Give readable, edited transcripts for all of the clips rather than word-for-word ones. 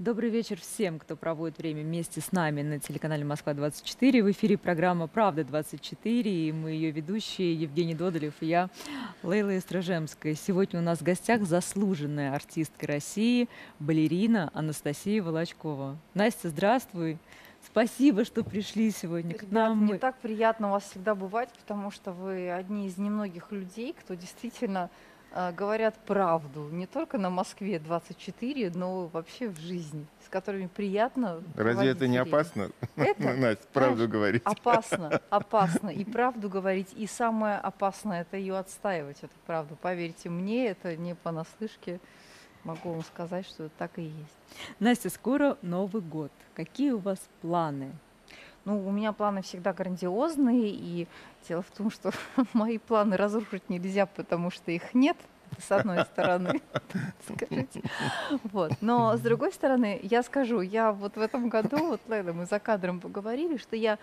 Добрый вечер всем, кто проводит время вместе с нами на телеканале «Москва-24». В эфире программа «Правда-24», и мы ее ведущие Евгений Додолев и я, Лейла Истражемская. Сегодня у нас в гостях заслуженная артистка России, балерина Анастасия Волочкова. Настя, здравствуй! Спасибо, что пришли сегодня к Ребята, нам. мне так приятно у вас всегда бывать, потому что вы одни из немногих людей, кто действительно говорят правду, не только на Москве-24, но вообще в жизни, с которыми приятно Разве проводить это не время. опасно, Это, Настя, знаешь, правду говорить? опасно, опасно. И правду говорить, и самое опасное — это ее отстаивать, эту правду. Поверьте мне, это не понаслышке. Могу вам сказать, что это так и есть. Настя, скоро Новый год. Какие у вас планы? Ну, у меня планы всегда грандиозные, и дело в том, что мои планы разрушить нельзя, потому что их нет, с одной стороны, скажите. Вот. Но с другой стороны, я скажу, я вот в этом году, вот, Лейла, мы за кадром поговорили, что я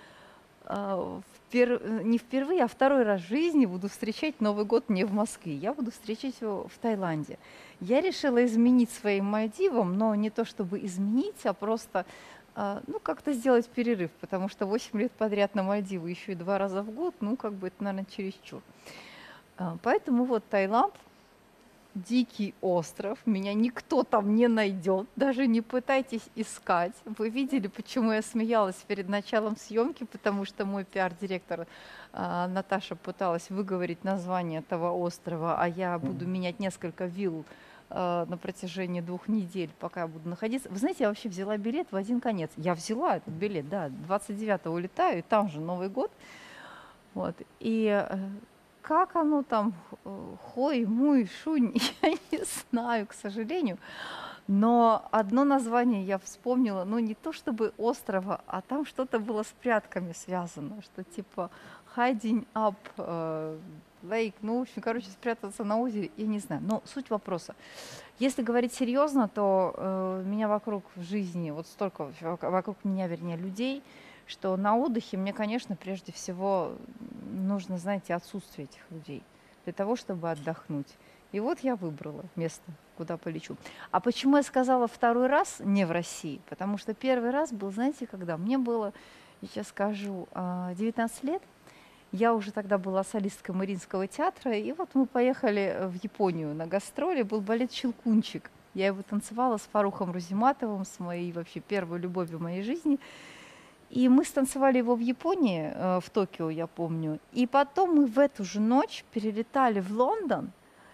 не впервые, а второй раз в жизни буду встречать Новый год не в Москве, я буду встречать его в Таиланде. Я решила изменить своим Мальдивам, но не то чтобы изменить, а просто ну, как-то сделать перерыв, потому что 8 лет подряд на Мальдивы, еще и 2 раза в год, ну, как бы это, наверное, чересчур. Поэтому вот Таиланд, дикий остров, меня никто там не найдет, даже не пытайтесь искать. Вы видели, почему я смеялась перед началом съемки, потому что мой пиар-директор Наташа пыталась выговорить название этого острова, а я буду менять несколько вилл на протяжении 2 недель, пока я буду находиться. Вы знаете, я вообще взяла билет в один конец. Я взяла этот билет, да, 29-го улетаю, и там же Новый год. Вот. И как оно там, хой, муй, шунь, я не знаю, к сожалению. Но одно название я вспомнила, ну не то чтобы острова, а там что-то было с прятками связано, что типа hiding up lake, ну, в общем, короче, спрятаться на озере, я не знаю. Но суть вопроса. Если говорить серьезно, то меня вокруг в жизни, вот столько вокруг меня, вернее, людей, что на отдыхе мне, конечно, прежде всего нужно, знаете, отсутствие этих людей для того, чтобы отдохнуть. И вот я выбрала место, куда полечу. А почему я сказала второй раз не в России? Потому что первый раз был, знаете, когда? Мне было, я сейчас скажу, 19 лет. Я уже тогда была солисткой Мариинского театра, и вот мы поехали в Японию на гастроли, был балет «Щелкунчик». Я его танцевала с Фарухом Рузиматовым, с моей вообще первой любовью в моей жизни. И мы станцевали его в Японии, в Токио, я помню. И потом мы в эту же ночь перелетали в Лондон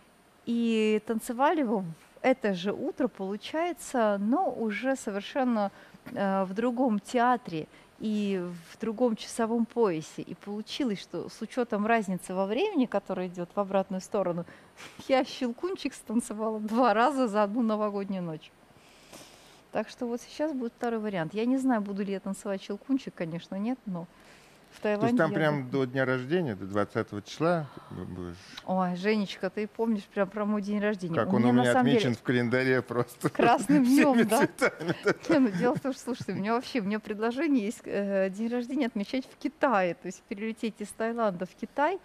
и танцевали его в это же утро, получается, но уже совершенно в другом театре и в другом часовом поясе. И получилось, что с учетом разницы во времени, которая идет в обратную сторону, я «Щелкунчик» станцевала 2 раза за одну новогоднюю ночь. Так что вот сейчас будет второй вариант. Я не знаю, буду ли я танцевать «Щелкунчик», конечно, нет, но в То есть Таиланде там я прям буду. до дня рождения, до 20 числа будешь? Ой, Женечка, ты помнишь прям про мой день рождения? Как У он у на меня самом отмечен деле в календаре просто красным всеми днем, да? цветами. Не, ну дело в том, что, слушайте, у меня предложение есть день рождения отмечать в Китае, то есть перелететь из Таиланда в Китай,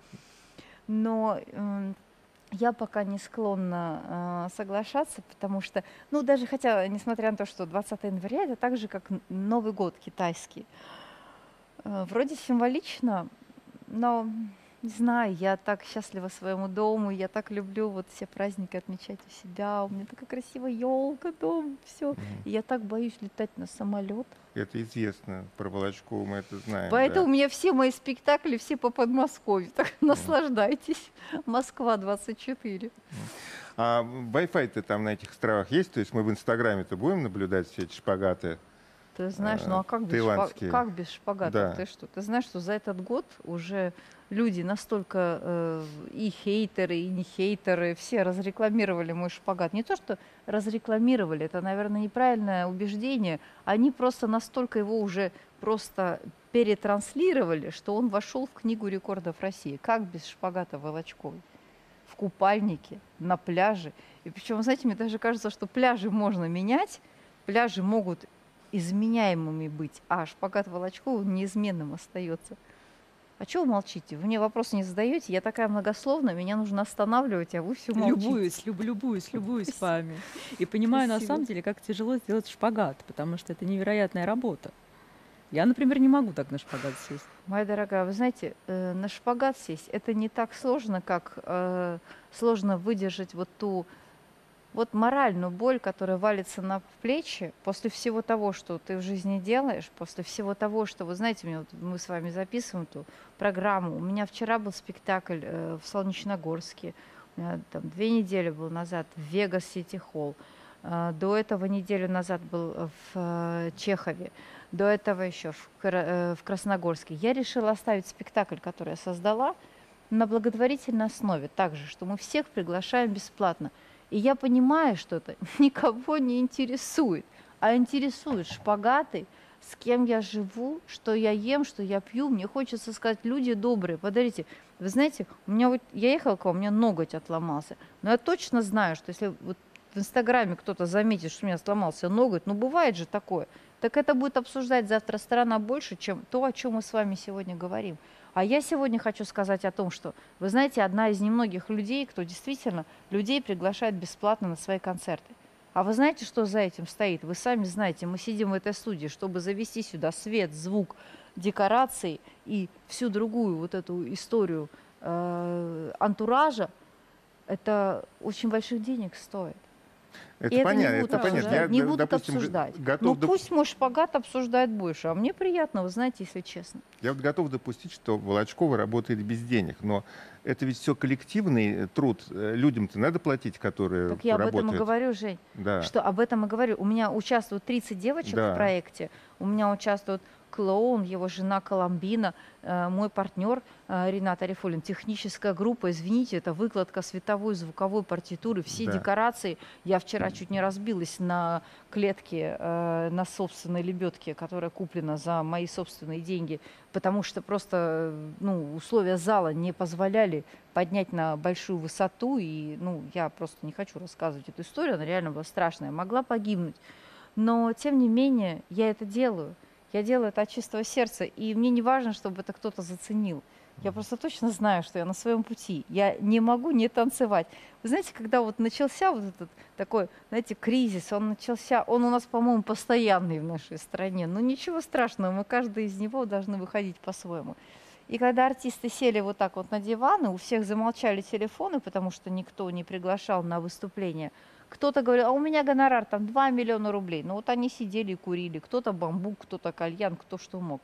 но я пока не склонна соглашаться, потому что, ну даже хотя, несмотря на то, что 20 января, это так же, как Новый год китайский. Вроде символично, но не знаю, я так счастлива своему дому, я так люблю вот все праздники отмечать у себя, у меня такая красивая елка дома, все. И я так боюсь летать на самолет. Это известно. Про Волочкову мы это знаем, Поэтому у да. меня все мои спектакли все по Подмосковью. Так наслаждайтесь. Москва 24. А Wi-Fi-то там на этих островах есть? То есть мы в Инстаграме-то будем наблюдать все эти шпагаты Ты знаешь, ну а таиландские? как без шпагатов? Да. Ты что? Ты знаешь, что за этот год уже люди настолько и хейтеры, и не хейтеры, все разрекламировали мой шпагат. Не то, что разрекламировали, это, наверное, неправильное убеждение. Они просто настолько его уже просто перетранслировали, что он вошел в книгу рекордов России. Как без шпагата Волочковой? В купальнике, на пляже. И причем, знаете, мне даже кажется, что пляжи можно менять, пляжи могут изменяемыми быть, а шпагат Волочкова неизменным остается. А чего вы молчите? Вы мне вопросы не задаете, я такая многословная, меня нужно останавливать, а вы все молчите. Любуюсь вами. И понимаю на Спасибо. самом деле, как тяжело сделать шпагат, потому что это невероятная работа. Я, например, не могу так на шпагат сесть. Моя дорогая, вы знаете, на шпагат сесть это не так сложно, как сложно выдержать вот ту вот моральную боль, которая валится на плечи после всего того, что ты в жизни делаешь, после всего того, что, вы знаете, мы с вами записываем эту программу. У меня вчера был спектакль в Солнечногорске, у меня там 2 недели был назад в Вегас Сити Холл, до этого неделю назад был в Чехове, до этого еще в Красногорске. Я решила оставить спектакль, который я создала, на благотворительной основе, также, что мы всех приглашаем бесплатно. И я понимаю, что это никого не интересует, а интересует шпагаты, с кем я живу, что я ем, что я пью. Мне хочется сказать, люди добрые, подарите. Вы знаете, у меня вот, я ехала к вам, у меня ноготь отломался, но я точно знаю, что если вот в Инстаграме кто-то заметит, что у меня сломался ноготь, ну бывает же такое, так это будет обсуждать завтра сторона больше, чем то, о чем мы с вами сегодня говорим. А я сегодня хочу сказать о том, что, вы знаете, одна из немногих людей, кто действительно людей приглашает бесплатно на свои концерты. А вы знаете, что за этим стоит? Вы сами знаете, мы сидим в этой студии, чтобы завести сюда свет, звук, декорации и всю другую вот эту историю антуража. Это очень больших денег стоит. И это понятно, не будут это понятно. обсуждать. Не будут допустим, обсуждать. готов Ну пусть мой шпагат обсуждает больше, а мне приятно, вы знаете, если честно. Я вот готов допустить, что Волочкова работает без денег, но это ведь все коллективный труд. Людям-то надо платить, которые Так я работают. об этом и говорю, Жень. Да. Что об этом и говорю. У меня участвуют 30 девочек Да. в проекте. У меня участвует клоун, его жена Коломбина, мой партнер Ренат Арифуллин. Техническая группа, извините, это выкладка световой, звуковой партитуры, все Да. декорации. Я вчера чуть не разбилась на клетке, на собственной лебедке, которая куплена за мои собственные деньги, потому что просто условия зала не позволяли поднять на большую высоту. И я просто не хочу рассказывать эту историю, она реально была страшная. Могла погибнуть. Но, тем не менее, я это делаю. Я делаю это от чистого сердца, и мне не важно, чтобы это кто-то заценил. Я просто точно знаю, что я на своем пути. Я не могу не танцевать. Вы знаете, когда вот начался вот этот такой, знаете, кризис, он начался, он у нас, по-моему, постоянный в нашей стране. Но ничего страшного, мы каждый из него должны выходить по-своему. И когда артисты сели вот так вот на диваны, у всех замолчали телефоны, потому что никто не приглашал на выступление. Кто-то говорил, а у меня гонорар там 2 миллиона рублей. Ну вот они сидели и курили. Кто-то бамбук, кто-то кальян, кто что мог.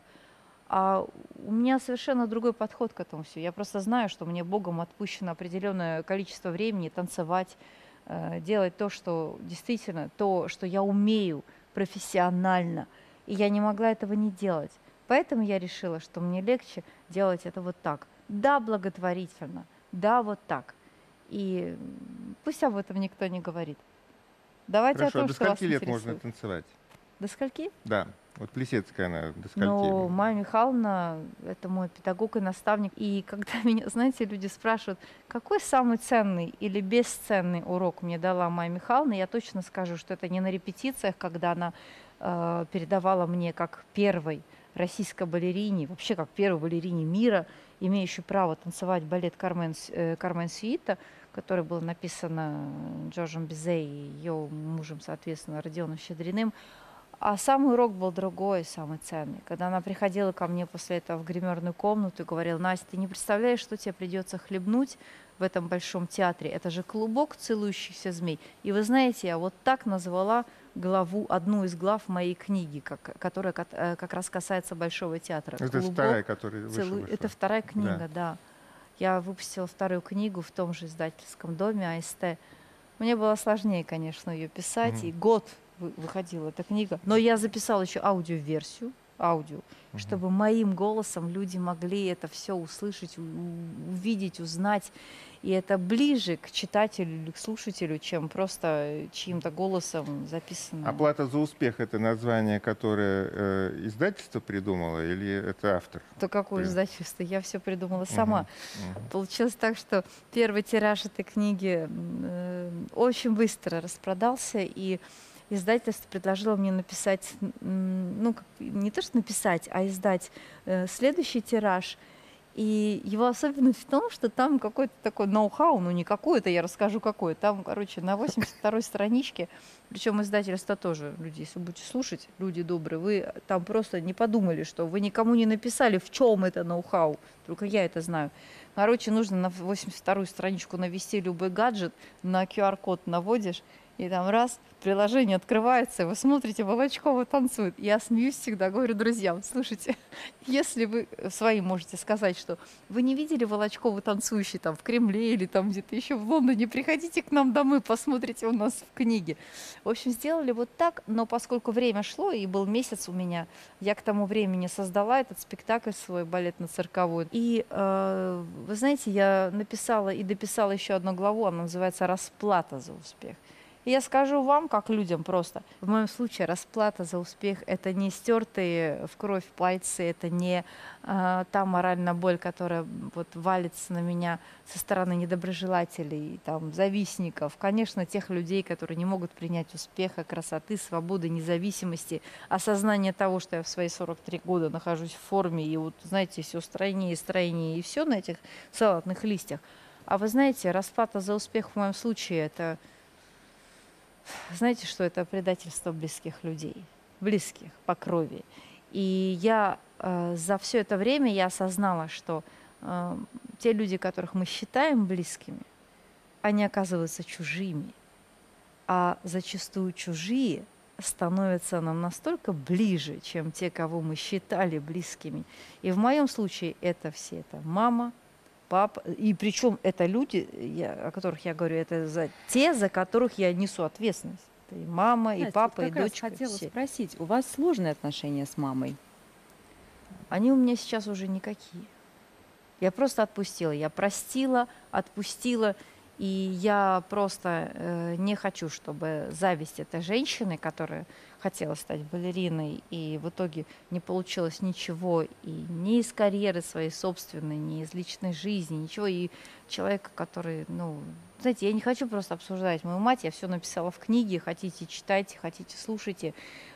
А у меня совершенно другой подход к этому всему. Я просто знаю, что мне Богом отпущено определенное количество времени танцевать, делать то, что действительно, то, что я умею профессионально. И я не могла этого не делать. Поэтому я решила, что мне легче делать это вот так. Да, благотворительно. Да, вот так. И пусть об этом никто не говорит. Давайте Хорошо, о том, до что вас скольки лет интересует. можно танцевать? До скольки? Да, вот Плесецкая она до скольки? Ну, Майя Михайловна – это мой педагог и наставник. И когда меня, знаете, люди спрашивают, какой самый ценный или бесценный урок мне дала Майя Михайловна, я точно скажу, что это не на репетициях, когда она передавала мне как первой российской балерине, вообще как первой балерине мира, имеющей право танцевать балет Кармен Сюита, который был написан Джорджем Бизе и ее мужем, соответственно, Родионом Щедриным. А самый урок был другой, самый ценный. Когда она приходила ко мне после этого в гримерную комнату и говорила, Настя, ты не представляешь, что тебе придется хлебнуть в этом большом театре. Это же клубок целующихся змей. И вы знаете, я вот так назвала одну из глав моей книги, которая как раз касается Большого театра. Это вторая, которая вышла. Это вторая книга, да. Я выпустила вторую книгу в том же издательском доме АСТ. Мне было сложнее, конечно, ее писать, и год выходила эта книга. Но я записала еще аудиоверсию, чтобы моим голосом люди могли это все услышать, увидеть, узнать. И это ближе к читателю или к слушателю, чем просто чьим-то голосом записано. «Оплата за успех» — это название, которое издательство придумало, или это автор? То какое издательство? Я все придумала сама. Получилось так, что первый тираж этой книги очень быстро распродался, и издательство предложило мне написать, не то что написать, а издать следующий тираж. И его особенность в том, что там какой-то такой ноу-хау, ну не какой-то, я расскажу какой. Там, короче, на 82-й страничке, причем издательство тоже, люди, если будете слушать, люди добрые, вы там просто не подумали, что вы никому не написали, в чем это ноу-хау, только я это знаю. Короче, нужно на 82-ю страничку навести любой гаджет, на QR-код наводишь, и там раз, приложение открывается, и вы смотрите, Волочкова танцует. Я смеюсь всегда, говорю друзьям, слушайте, если вы своим можете сказать, что вы не видели Волочкову танцующей там в Кремле или там где-то еще в Лондоне, приходите к нам домой, посмотрите у нас в книге. В общем, сделали вот так, но поскольку время шло, и был месяц у меня, я к тому времени создала этот спектакль свой балетно-цирковой. И, вы знаете, я написала и дописала еще одну главу, она называется «Расплата за успех». И я скажу вам, как людям просто, в моем случае расплата за успех – это не стертые в кровь пальцы, это не та моральная боль, которая вот валится на меня со стороны недоброжелателей, там, завистников. Конечно, тех людей, которые не могут принять успеха, красоты, свободы, независимости, осознание того, что я в свои 43 года нахожусь в форме, и вот, знаете, все стройнее, стройнее, и все на этих салатных листьях. А вы знаете, расплата за успех в моем случае – это… Знаете, что это предательство близких людей, близких по крови. И я за все это время я осознала, что те люди, которых мы считаем близкими, они оказываются чужими. А зачастую чужие становятся нам настолько ближе, чем те, кого мы считали близкими. И в моем случае это все, это мама, папа, и причем это люди, о которых я говорю, это те, за которых я несу ответственность. Это и мама, Знаете, и папа, вот и как раз дочка. хотела Все. спросить, у вас сложные отношения с мамой? Они у меня сейчас уже никакие. Я просто отпустила, я простила, отпустила, и я просто не хочу, чтобы зависть этой женщины, которая хотела стать балериной, и в итоге не получилось ничего, и ни из карьеры своей собственной, ни из личной жизни, ничего, и человека, который, ну, знаете, я не хочу просто обсуждать мою мать, я все написала в книге, хотите читайте, хотите слушайте,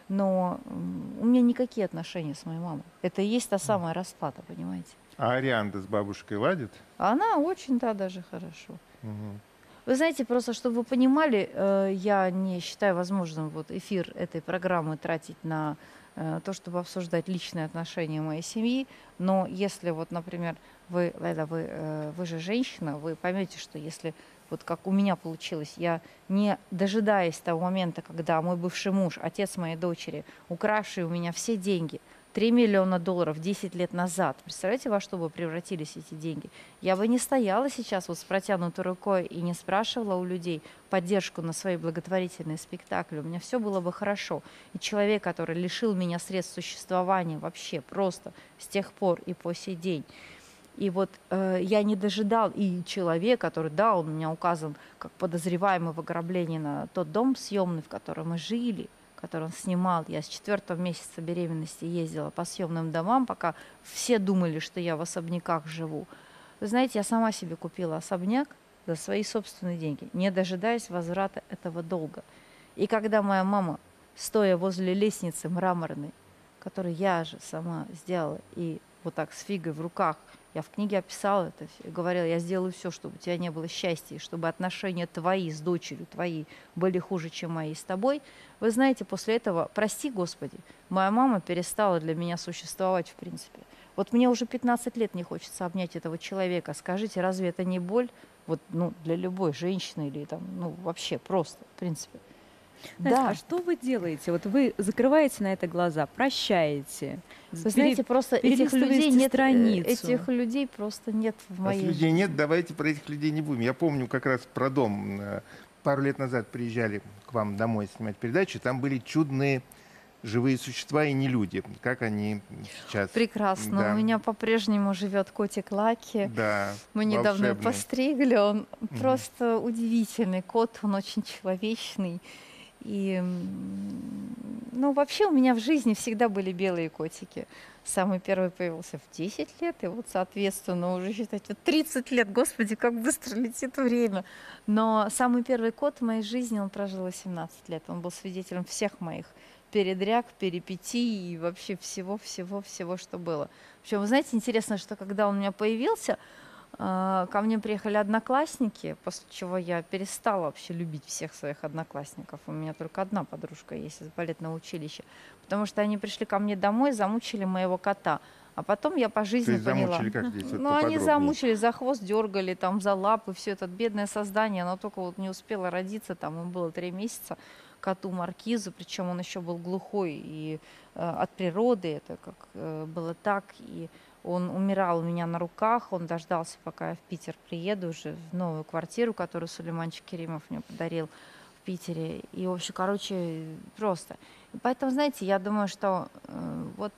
но у меня никакие отношения с моей мамой. Это и есть та самая расплата, понимаете? А Арианда с бабушкой ладит? Она очень, да, даже хорошо. Мгм. Вы знаете, просто чтобы вы понимали, я не считаю возможным вот эфир этой программы тратить на то, чтобы обсуждать личные отношения моей семьи, но если вот, например, вы, Лейла, вы же женщина, вы поймете, что если вот как у меня получилось, я не дожидаясь того момента, когда мой бывший муж, отец моей дочери, укравший у меня все деньги, $3 миллиона 10 лет назад. Представляете, во что бы превратились эти деньги? Я бы не стояла сейчас вот с протянутой рукой и не спрашивала у людей поддержку на свои благотворительные спектакли. У меня все было бы хорошо. И человек, который лишил меня средств существования вообще просто с тех пор и по сей день. И вот я не дожидал, и человек, который, да, он у меня указан как подозреваемый в ограблении на тот дом съемный, в котором мы жили, который он снимал. Я с 4-го месяца беременности ездила по съемным домам, пока все думали, что я в особняках живу. Вы знаете, я сама себе купила особняк за свои собственные деньги, не дожидаясь возврата этого долга. И когда моя мама, стоя возле лестницы мраморной, которую я же сама сделала, и вот так с фигой в руках, я в книге описала это все, и говорила, я сделаю все, чтобы у тебя не было счастья, и чтобы отношения твои с дочерью твои были хуже, чем мои с тобой. Вы знаете, после этого, прости Господи, моя мама перестала для меня существовать в принципе. Вот мне уже 15 лет не хочется обнять этого человека. Скажите, разве это не боль? Вот, ну, для любой женщины или там, ну, вообще просто, в принципе. Настя, Да. а что вы делаете? Вот вы закрываете на это глаза, прощаете. Вы знаете, просто этих людей перелистываете нет, страницу. этих людей просто нет в Раз моей людей нет, жизни. давайте про этих людей не будем. Я помню как раз про дом. Пару лет назад приезжали к вам домой снимать передачу. Там были чудные живые существа и не люди. Как они сейчас? Прекрасно. Да. У меня по-прежнему живет котик Лаки. Да, Мы недавно его волшебный. постригли. Он просто удивительный кот, он очень человечный. И, ну, вообще у меня в жизни всегда были белые котики. Самый первый появился в 10 лет, и вот, соответственно, уже, считайте, 30 лет. Господи, как быстро летит время. Но самый первый кот в моей жизни, он прожил 18 лет. Он был свидетелем всех моих передряг, перипетий и вообще всего-всего-всего, что было. Причем, вы знаете, интересно, что когда он у меня появился, ко мне приехали одноклассники, после чего я перестала вообще любить всех своих одноклассников. У меня только одна подружка есть из балетного училища, потому что они пришли ко мне домой, замучили моего кота. А потом я по То жизни есть поняла. замучили как здесь? Вот Ну, они поподробнее. замучили, за хвост дергали, там, за лапы, все это бедное создание, оно только вот не успело родиться, там, ему было 3 месяца, коту Маркизу, причем он еще был глухой, и от природы это как было так, и он умирал у меня на руках, он дождался, пока я в Питер приеду уже в новую квартиру, которую Сулейманчик Керимов мне подарил в Питере, и, в общем, короче, просто. И поэтому, знаете, я думаю, что вот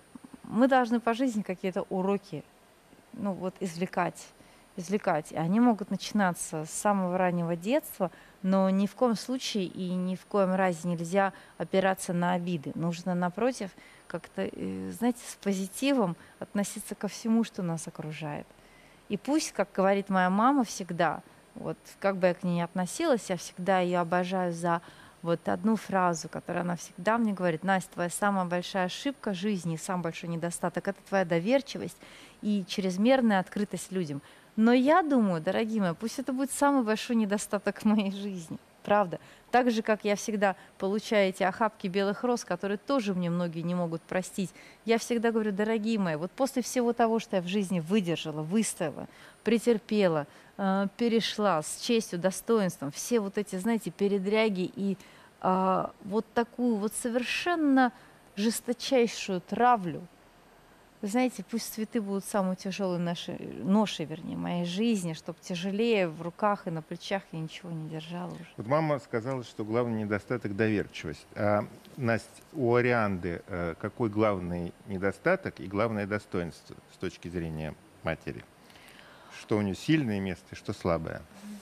мы должны по жизни какие-то уроки, ну вот, извлекать. И они могут начинаться с самого раннего детства, но ни в коем случае и ни в коем разе нельзя опираться на обиды. Нужно, напротив, как-то, знаете, с позитивом относиться ко всему, что нас окружает. И пусть, как говорит моя мама всегда, вот как бы я к ней ни относилась, я всегда ее обожаю за вот одну фразу, которую она всегда мне говорит: Настя, твоя самая большая ошибка жизни, самый большой недостаток — это твоя доверчивость и чрезмерная открытость людям. Но я думаю, дорогие мои, пусть это будет самый большой недостаток в моей жизни. Правда. Так же, как я всегда получаю эти охапки белых роз, которые тоже мне многие не могут простить. Я всегда говорю: дорогие мои, вот после всего того, что я в жизни выдержала, выстояла, претерпела, перешла с честью, достоинством, все вот эти, знаете, передряги и вот такую вот совершенно жесточайшую травлю, вы знаете, пусть цветы будут самой тяжелой ношей, вернее, моей жизни, чтобы тяжелее в руках и на плечах я ничего не держала уже. Вот мама сказала, что главный недостаток — доверчивость. А, Настя, у Орианды какой главный недостаток и главное достоинство с точки зрения матери? Что у нее сильное место и что слабое?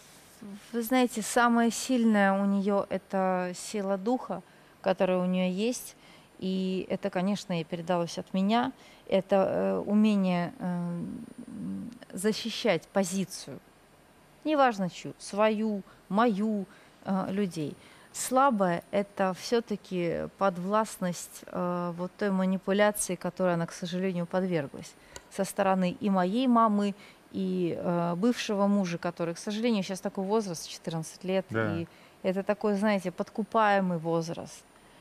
Вы знаете, самое сильное у нее — это сила духа, которая у нее есть. И это, конечно, ей передалось от меня. Это умение защищать позицию, неважно чью, свою, мою, людей. Слабое — это все-таки подвластность вот той манипуляции, которой она, к сожалению, подверглась со стороны и моей мамы, и бывшего мужа, который, к сожалению, сейчас такой возраст, 14 лет, Да. и это такой, знаете, подкупаемый возраст.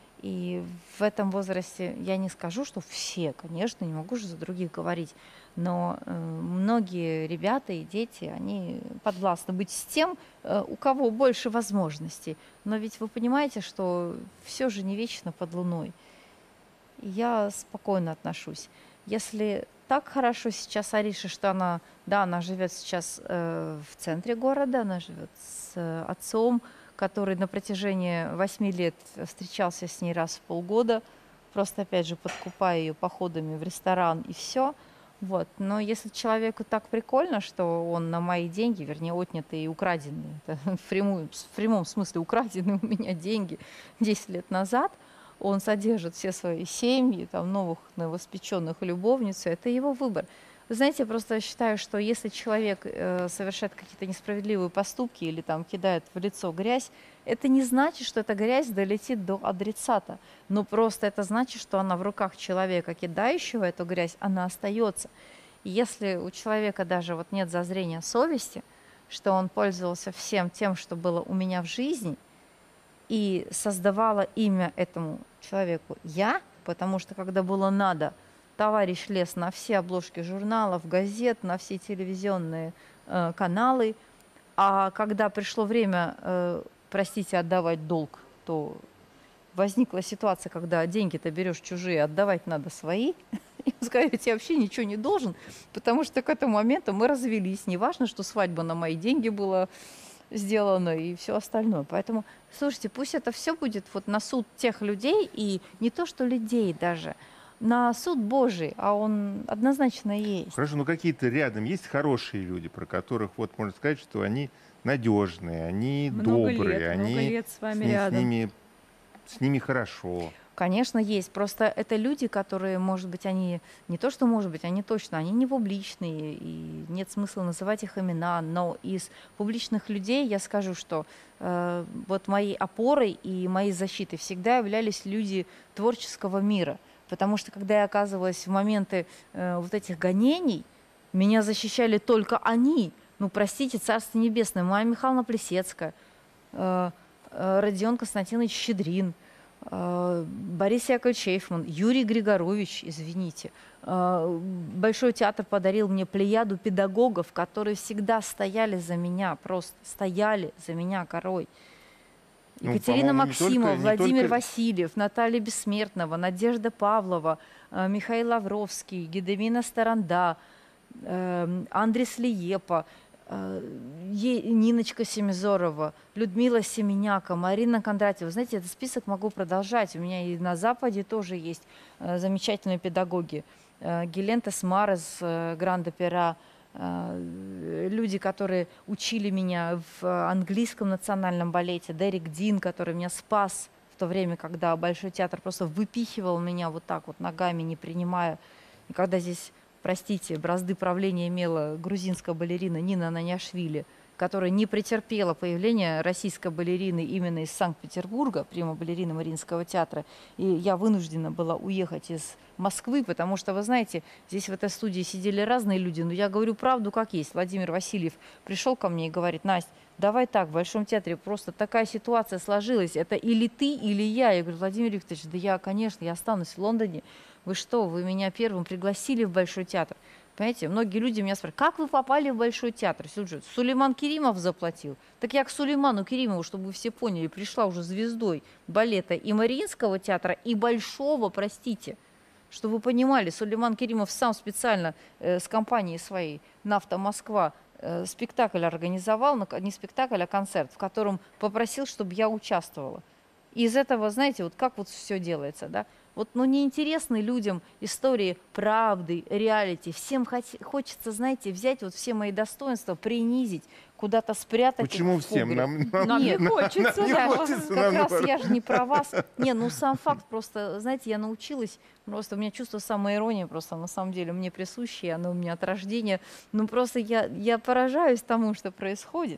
И в этом возрасте я не скажу, что все, конечно, не могу же за других говорить, но многие ребята и дети, они подвластны быть с тем, у кого больше возможностей. Но ведь вы понимаете, что все же не вечно под луной. И я спокойно отношусь. Если так хорошо сейчас Ариша, что она, да, она живет сейчас в центре города, она живет с отцом, который на протяжении 8 лет встречался с ней раз в полгода, просто, опять же, подкупая ее походами в ресторан и все. Вот. Но если человеку так прикольно, что он на мои деньги, вернее, отнятые и украденные, это в прямом смысле украденные у меня деньги 10 лет назад, он содержит все свои семьи, там, новых новоспеченных любовниц, это его выбор. Вы знаете, я просто считаю, что если человек совершает какие-то несправедливые поступки или там кидает в лицо грязь, это не значит, что эта грязь долетит до адресата, но просто это значит, что она в руках человека, кидающего эту грязь, она остается. И если у человека даже вот нет зазрения совести, что он пользовался всем тем, что было у меня в жизни, и создавала имя этому человеку я, потому что когда было надо, товарищ лез на все обложки журналов, газет, на все телевизионные каналы. А когда пришло время, простите, отдавать долг, то возникла ситуация, когда деньги-то берешь чужие, отдавать надо свои. И он сказал: я тебе вообще ничего не должен, потому что к этому моменту мы развелись. Неважно, что свадьба на мои деньги была сделано и все остальное. Поэтому, слушайте, пусть это все будет вот на суд тех людей, и не то что людей даже, на суд Божий, а он однозначно есть. Хорошо, но какие-то рядом есть хорошие люди, про которых вот можно сказать, что они надежные, они Много добрые, лет, они много лет с вами с рядом. ними с ними хорошо. Конечно, есть. Просто это люди, которые, может быть, они не то, что может быть, они точно, они не публичные, и нет смысла называть их имена, но из публичных людей я скажу, что вот моей опорой и моей защитой всегда являлись люди творческого мира. Потому что, когда я оказывалась в моменты вот этих гонений, меня защищали только они. Ну, простите, Царство Небесное, Майя Михайловна Плесецкая, Родион Константинович Щедрин, Борис Яковлевич Эйфман, Юрий Григорович, извините. Большой театр подарил мне плеяду педагогов, которые всегда стояли за меня, просто стояли за меня горой. Екатерина Максимова, Владимир Васильев, Наталья Бессмертного, Надежда Павлова, Михаил Лавровский, Гедемина Старанда, Андрес Лиепа, Ниночка Семизорова, Людмила Семеняка, Марина Кондратьева. Знаете, этот список могу продолжать. У меня и на Западе тоже есть замечательные педагоги. Гелен Тесмар из Гранд-Опера, люди, которые учили меня в английском национальном балете, Дерек Дин, который меня спас в то время, когда Большой театр просто выпихивал меня вот так вот ногами, не принимая. И когда здесь, простите, бразды правления имела грузинская балерина Нина Наняшвили, которая не претерпела появления российской балерины именно из Санкт-Петербурга, прима-балерины Мариинского театра. И я вынуждена была уехать из Москвы, потому что, вы знаете, здесь в этой студии сидели разные люди, но я говорю правду как есть. Владимир Васильев пришел ко мне и говорит: Настя, давай так, в Большом театре просто такая ситуация сложилась, это или ты, или я. Я говорю: Владимир Викторович, да я, конечно, я останусь в Лондоне. Вы что, вы меня первым пригласили в Большой театр. Понимаете, многие люди меня спрашивают: как вы попали в Большой театр? Сулейман Керимов заплатил. Так я к Сулейману Керимову, чтобы вы все поняли, пришла уже звездой балета и Мариинского театра, и Большого, простите. Чтобы вы понимали, Сулейман Керимов сам специально с компанией своей «Нафта Москва» спектакль организовал, не спектакль, а концерт, в котором попросил, чтобы я участвовала. И из этого, знаете, вот как вот все делается, да? Вот, ну, неинтересны людям истории правды, реалити. Всем хочется, знаете, взять вот все мои достоинства, принизить, куда-то спрятать. Почему их в всем? погреб. Нам не Нет, хочется. нам не Да. хочется, как нам раз наоборот. я же не про вас. Не, ну сам факт просто, знаете, я научилась, просто у меня чувство самоиронии просто на самом деле мне присуще, оно у меня от рождения. Ну просто я поражаюсь тому, что происходит.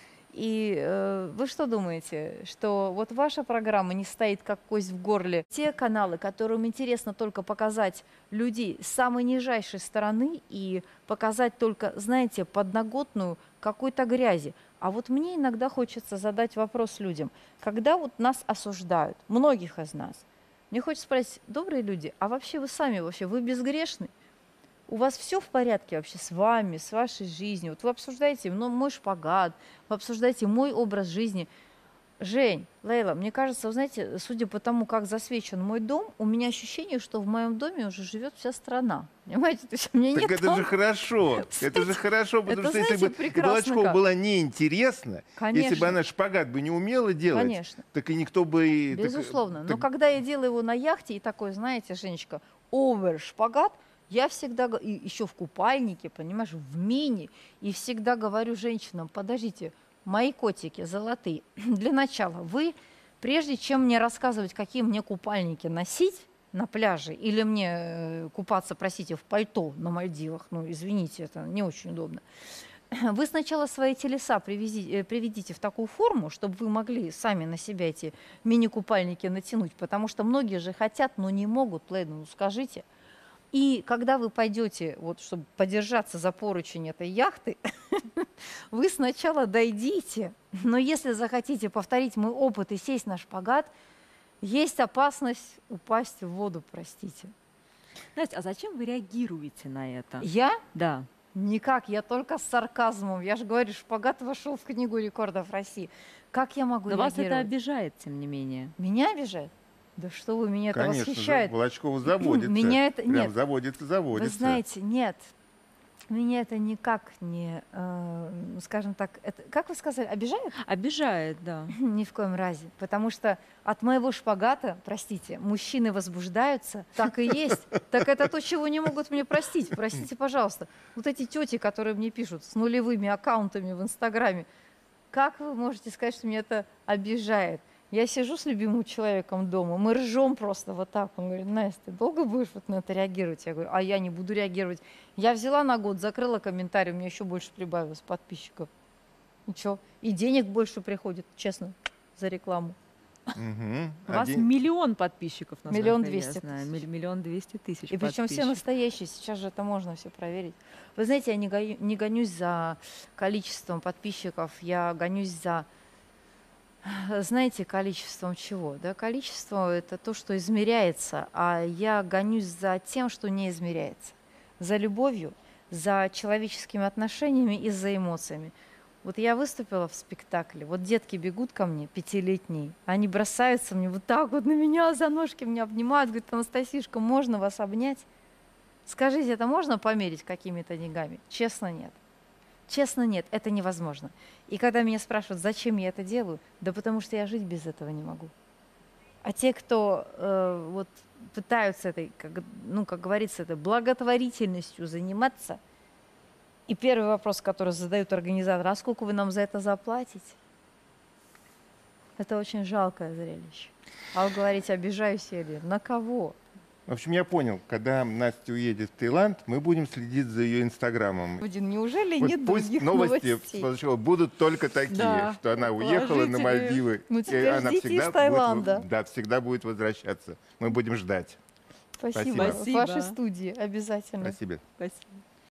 И вы что думаете, что вот ваша программа не стоит как кость в горле? Те каналы, которым интересно только показать людей с самой нижайшей стороны и показать только, знаете, подноготную какой-то грязи. А вот мне иногда хочется задать вопрос людям, когда вот нас осуждают, многих из нас, мне хочется спросить: добрые люди, а вообще вы сами, вообще вы безгрешны? У вас все в порядке вообще с вами, с вашей жизнью? Вот вы обсуждаете мой шпагат, вы обсуждаете мой образ жизни. Жень, Лейла, мне кажется, вы знаете, судя по тому, как засвечен мой дом, у меня ощущение, что в моем доме уже живет вся страна. Понимаете? То есть у меня Так нет это дома. же хорошо. Это же хорошо, потому это, что если знаете, бы прекрасно Волочкова как. была неинтересна, если Конечно. бы она шпагат бы не умела делать, Конечно. так и никто бы... Безусловно. Так- Но когда я делаю его на яхте и такой, знаете, Женечка, овер-шпагат, я всегда, и еще в купальнике, понимаешь, в мини, и всегда говорю женщинам: подождите, мои котики золотые, для начала вы, прежде чем мне рассказывать, какие мне купальники носить на пляже, или мне купаться, простите, в пальто на Мальдивах, ну, извините, это не очень удобно, вы сначала свои телеса приведите в такую форму, чтобы вы могли сами на себя эти мини-купальники натянуть, потому что многие же хотят, но не могут, Лейна, ну скажите. И когда вы пойдете, вот, чтобы подержаться за поручень этой яхты, вы сначала дойдите, но если захотите повторить мой опыт и сесть на шпагат, есть опасность упасть в воду, простите. Настя, а зачем вы реагируете на это? Я? Да. Никак, я только с сарказмом. Я же говорю, шпагат вошел в Книгу рекордов России. Как я могу Но вас это реагировать? обижает, тем не менее. Меня обижает? Да что вы, меня это Конечно, восхищает. Волочкова заводится. Меня это... Прям Нет, заводится. вы знаете, нет. Меня это никак не, скажем так, это, как вы сказали, обижает? Обижает, да. Ни в коем разе. Потому что от моего шпагата, простите, мужчины возбуждаются, так и есть. Так это то, чего не могут мне простить. Простите, пожалуйста. Вот эти тети, которые мне пишут с нулевыми аккаунтами в Инстаграме, как вы можете сказать, что меня это обижает? Я сижу с любимым человеком дома, мы ржем просто вот так. Он говорит: Настя, ты долго будешь вот на это реагировать? Я говорю: а я не буду реагировать. Я взяла на год, закрыла комментарий, у меня еще больше прибавилось подписчиков. Ничего. И денег больше приходит, честно, за рекламу. Мгм. У вас Один- миллион подписчиков, насколько 1 я 200 знаю. тысяч. 1 200 000 И причем все подписчиков. настоящие, сейчас же это можно все проверить. Вы знаете, я не гонюсь за количеством подписчиков, я гонюсь за, знаете, количеством чего? Да? Количество – это то, что измеряется, а я гонюсь за тем, что не измеряется. За любовью, за человеческими отношениями и за эмоциями. Вот я выступила в спектакле, вот детки бегут ко мне, 5-летние, они бросаются мне вот так вот на меня, за ножки меня обнимают, говорят: Анастасишка, можно вас обнять? Скажите, это можно померить какими-то деньгами? Честно, нет. Честно, нет, это невозможно. И когда меня спрашивают, зачем я это делаю, да потому что я жить без этого не могу. А те, кто вот пытаются этой, как говорится, этой благотворительностью заниматься, и первый вопрос, который задают организаторы: а сколько вы нам за это заплатите? Это очень жалкое зрелище. А вы говорите: обижаюсь я ли? На кого? В общем, я понял, когда Настя уедет в Таиланд, мы будем следить за ее инстаграмом. Господин, неужели Вот нет пусть других новости новостей? сначала будут только такие, Да. что она уехала на Положительные. Мальдивы, Ну, и теперь она ждите из всегда Таиланда. будет, да, всегда будет возвращаться. Мы будем ждать. Спасибо. Спасибо. В вашей студии обязательно. Спасибо. Спасибо.